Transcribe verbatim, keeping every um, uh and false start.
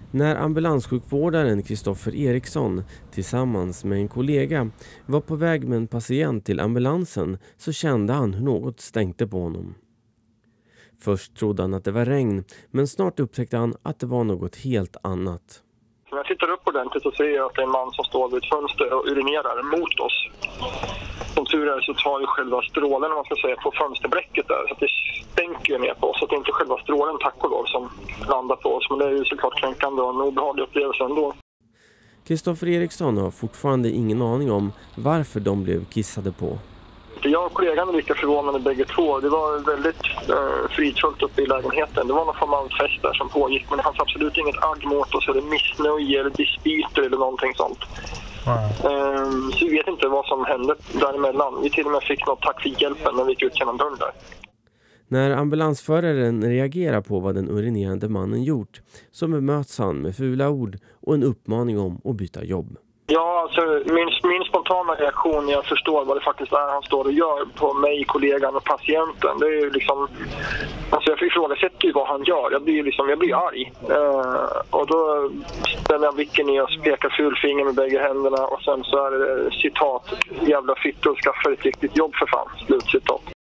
När ambulanssjukvårdaren Kristoffer Eriksson tillsammans med en kollega var på väg med en patient till ambulansen så kände han hur något stänkte på honom. Först trodde han att det var regn, men snart upptäckte han att det var något helt annat. När jag tittar upp ordentligt så ser jag att det är en man som står vid ett fönster och urinerar mot oss. Som tur är så tar ju själva strålen, man ska säga, på fönsterbräcket där. Så att det stänker ner på oss. Så att det är inte själva strålen, tack och lov, som landar på oss. Men det är ju såklart kränkande och en obehaglig upplevelse ändå. Kristoffer Eriksson har fortfarande ingen aning om varför de blev kissade på. Jag och kollegan är lika förvånade bägge två. Det var väldigt eh, fridfullt uppe i lägenheten. Det var någon form av fest där som pågick. Men det fanns absolut inget agg mot oss eller missnöje eller dispyter eller någonting sånt. Mm. Eh, så vi vet inte vad som hände däremellan. Vi till och med fick något tack för hjälpen när vi gick ut genom dörren där. När ambulansföraren reagerar på vad den urinerande mannen gjort så bemöts han med fula ord och en uppmaning om att byta jobb. Ja, alltså min, min spontana reaktion när jag förstår vad det faktiskt är han står och gör på mig, kollegan och patienten. Det är ju liksom, alltså jag ifrågasätter ju vad han gör. Jag blir liksom, jag blir arg. Uh, och då ställer jag blicken ner och pekar fulfinger med bägge händerna och sen så är det citat, jävla fittor, skaffa ett riktigt jobb för fan, slutcitat.